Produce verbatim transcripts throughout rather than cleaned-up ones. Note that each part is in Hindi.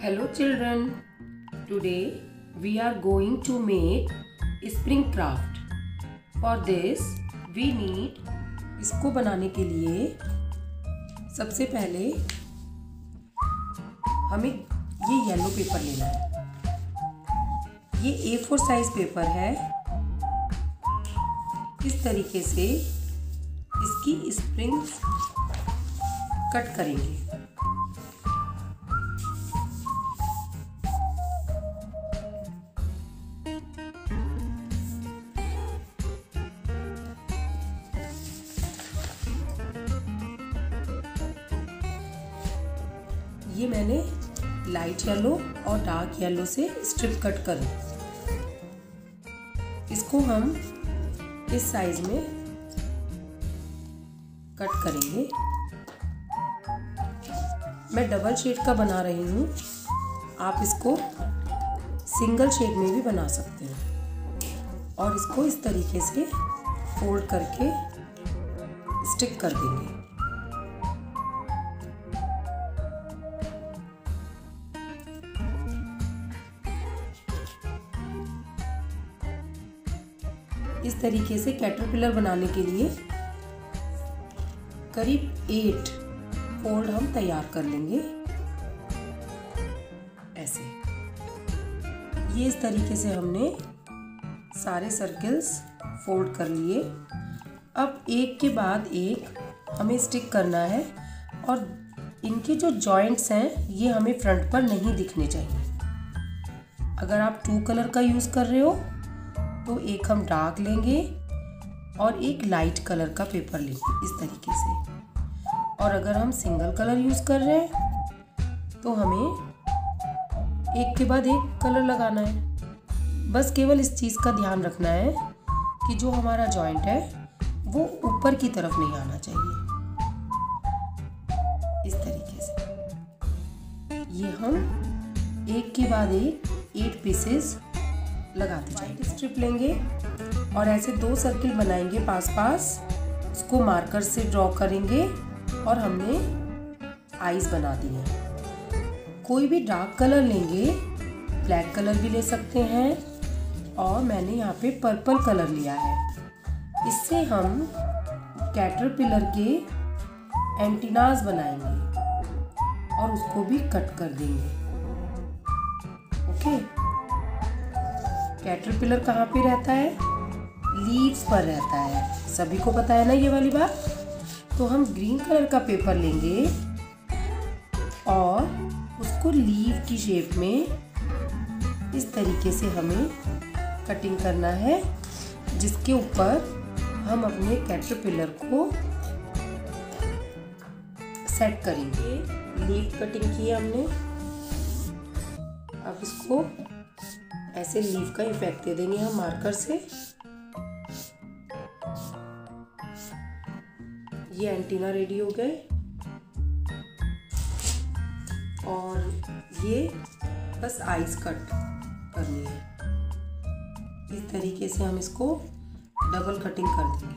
Hello children, today we are going to make spring craft. For this we need, इसको बनाने के लिए सबसे पहले हमें ये येलो पेपर लेना है। ये ए फोर साइज पेपर है। इस तरीके से इसकी स्प्रिंग्स कट करेंगे। ये मैंने लाइट येलो और डार्क येलो से स्ट्रिप कट करी। इसको हम इस साइज में कट करेंगे। मैं डबल शेड का बना रही हूँ, आप इसको सिंगल शेड में भी बना सकते हैं। और इसको इस तरीके से फोल्ड करके स्टिक कर देंगे। इस तरीके से कैटरपिलर बनाने के लिए करीब एट फोल्ड हम तैयार कर लेंगे। ऐसे ये इस तरीके से हमने सारे सर्कल्स फोल्ड कर लिए। अब एक के बाद एक हमें स्टिक करना है और इनके जो जॉइंट्स हैं ये हमें फ्रंट पर नहीं दिखने चाहिए। अगर आप टू कलर का यूज़ कर रहे हो तो एक हम डार्क लेंगे और एक लाइट कलर का पेपर लेंगे इस तरीके से। और अगर हम सिंगल कलर यूज़ कर रहे हैं तो हमें एक के बाद एक कलर लगाना है। बस केवल इस चीज़ का ध्यान रखना है कि जो हमारा जॉइंट है वो ऊपर की तरफ नहीं आना चाहिए। इस तरीके से ये हम एक के बाद एक एट पीसेस लगाते जाएंगे। स्ट्रिप लेंगे और ऐसे दो सर्किल बनाएंगे पास पास। उसको मार्कर से ड्रॉ करेंगे और हमने आईज बना दी है। कोई भी डार्क कलर लेंगे, ब्लैक कलर भी ले सकते हैं और मैंने यहाँ पे पर्पल कलर लिया है। इससे हम कैटरपिलर के एंटीनास बनाएंगे और उसको भी कट कर देंगे। ओके, कैटरपिलर कहाँ पे रहता है? लीव्स पर रहता है। सभी को पता है ना ये वाली बात। तो हम ग्रीन कलर का पेपर लेंगे और उसको लीव की शेप में इस तरीके से हमें कटिंग करना है, जिसके ऊपर हम अपने कैटरपिलर को सेट करेंगे। लीव कटिंग की हमने। अब इसको ऐसे लीफ का इफेक्ट दे देंगे हम मार्कर से। ये एंटीना रेडी हो गए और ये बस आईज कट करनी है। इस तरीके से हम इसको डबल कटिंग कर देंगे।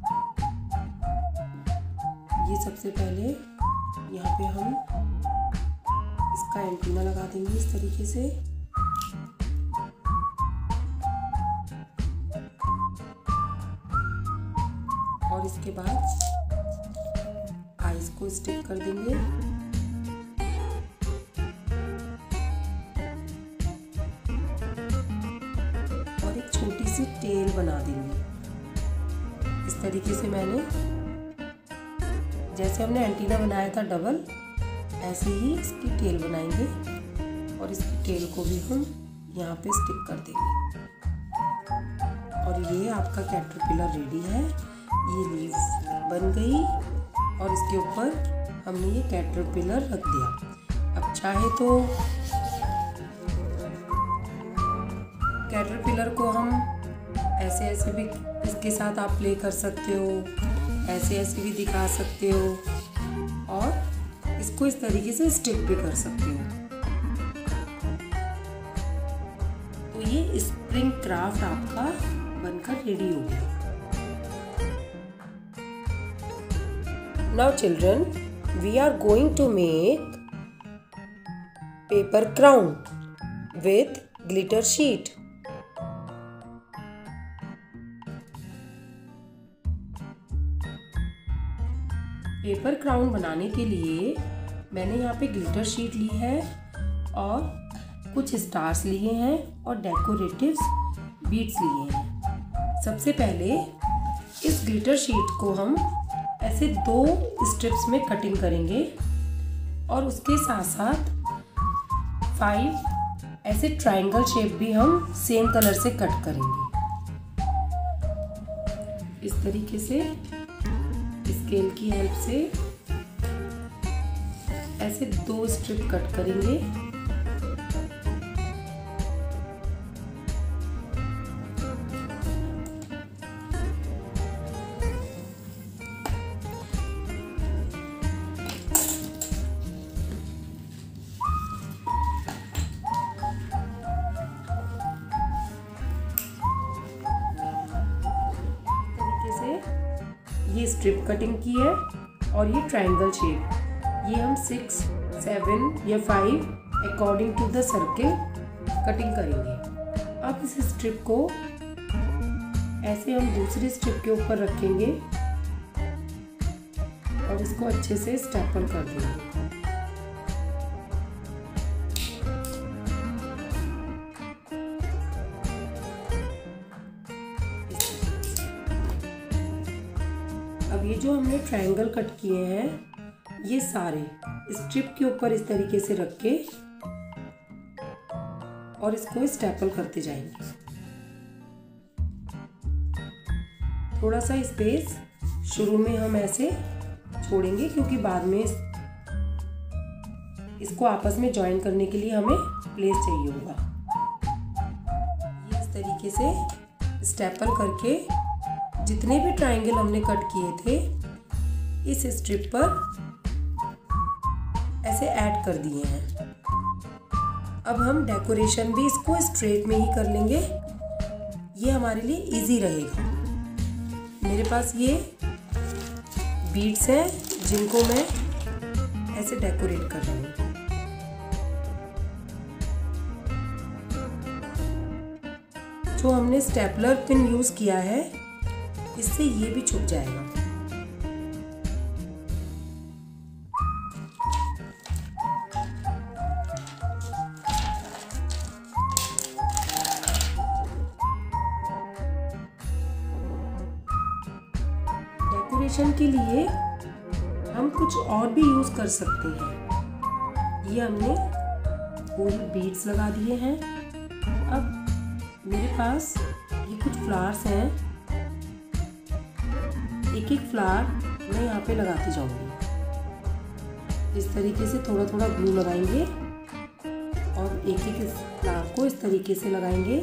ये सबसे पहले यहाँ पे हम इसका एंटीना लगा देंगे इस तरीके से। और इसके बाद आईज को स्टिक कर देंगे। और एक छोटी सी टेल बना देंगे। इस तरीके से मैंने, जैसे हमने एंटीना बनाया था डबल, ऐसे ही इसकी टेल बनाएंगे और इसकी टेल को भी हम यहाँ पे स्टिक कर देंगे। और ये आपका कैटरपिलर रेडी है। ये लीव बन गई और इसके ऊपर हमने ये कैटरपिलर रख दिया। अब चाहे तो कैटरपिलर को हम ऐसे ऐसे भी इसके साथ आप प्ले कर सकते हो, ऐसे ऐसे भी दिखा सकते हो और इसको इस तरीके से स्टिक भी कर सकते हो। तो ये स्प्रिंग क्राफ्ट आपका बनकर रेडी हो गया। Now children, we are going to make paper crown with glitter sheet. Paper crown बनाने के लिए मैंने यहाँ पे ग्लिटर शीट ली है और कुछ स्टार्स लिए हैं और डेकोरेटिव बीड्स लिए हैं। सबसे पहले इस ग्लिटर शीट को हम ऐसे दो स्ट्रिप्स में कटिंग करेंगे और उसके साथ साथ फाइव ऐसे ट्रायंगल शेप भी हम सेम कलर से कट करेंगे। इस तरीके से स्केल की हेल्प से ऐसे दो स्ट्रिप कट करेंगे। ये स्ट्रिप कटिंग की है और ये ट्रायंगल शेप, ये हम सिक्स सेवन या five according to the circle cutting करेंगे। अब इस स्ट्रिप को ऐसे हम दूसरी स्ट्रिप के ऊपर रखेंगे और इसको अच्छे से स्टेपल कर देंगे। अब ये जो हमने ट्रायंगल कट किए हैं ये सारे स्ट्रिप के ऊपर इस तरीके से रख के और इसको स्टेपल करते जाएंगे। थोड़ा सा स्पेस शुरू में हम ऐसे छोड़ेंगे क्योंकि बाद में इसको आपस में जॉइन करने के लिए हमें प्लेस चाहिए होगा। ये इस तरीके से स्टेपल करके जितने भी ट्रायंगल हमने कट किए थे इस स्ट्रिप पर ऐसे ऐड कर दिए हैं। अब हम डेकोरेशन भी इसको स्ट्रेट में ही कर लेंगे, ये हमारे लिए इजी रहेगा। मेरे पास ये बीड्स हैं जिनको मैं ऐसे डेकोरेट कर रही हूँ। जो हमने स्टेपलर पिन यूज किया है इससे ये भी छुप जाएगा। डेकोरेशन के लिए हम कुछ और भी यूज कर सकते हैं। ये हमने पूरी बीड्स लगा दिए हैं। अब मेरे पास ये कुछ फ्लावर्स हैं, एक एक फ्लावर मैं यहाँ पे लगाती जाऊंगी। इस तरीके से थोड़ा थोड़ा ग्लू लगाएंगे और एक एक फ्लावर को इस तरीके से लगाएंगे।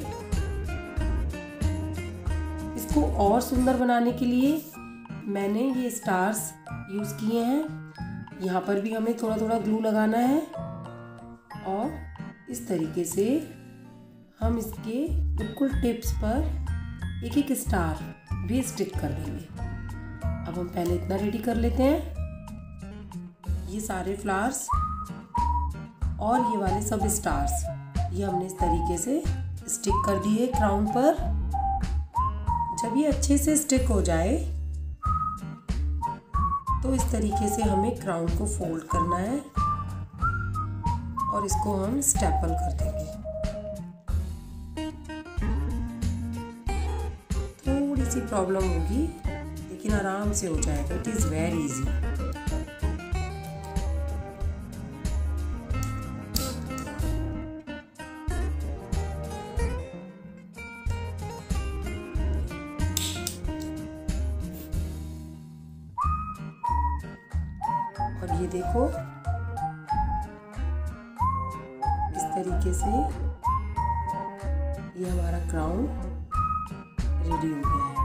इसको और सुंदर बनाने के लिए मैंने ये स्टार्स यूज़ किए हैं। यहाँ पर भी हमें थोड़ा थोड़ा ग्लू लगाना है और इस तरीके से हम इसके बिल्कुल टिप्स पर एक एक स्टार भी स्टिक कर देंगे। अब हम पहले इतना रेडी कर लेते हैं। ये सारे फ्लावर्स और ये वाले सब स्टार्स ये हमने इस तरीके से स्टिक कर दिए क्राउन पर। जब ये अच्छे से स्टिक हो जाए तो इस तरीके से हमें क्राउन को फोल्ड करना है और इसको हम स्टेपल कर देंगे। थोड़ी सी प्रॉब्लम होगी लेकिन आराम से हो जाएगा। It is very easy. और ये देखो इस तरीके से ये हमारा क्राउन रेडी हो गया है।